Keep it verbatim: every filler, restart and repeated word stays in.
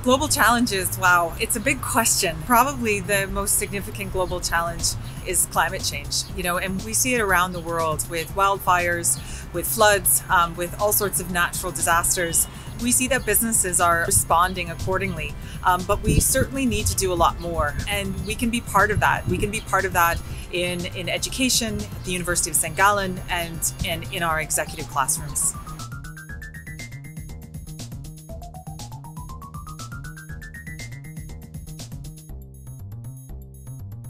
Global challenges, wow, it's a big question. Probably the most significant global challenge is climate change, you know, and we see it around the world with wildfires, with floods, um, with all sorts of natural disasters. We see that businesses are responding accordingly, um, but we certainly need to do a lot more, and we can be part of that. We can be part of that in, in education, at the University of Saint Gallen, and, and in our executive classrooms.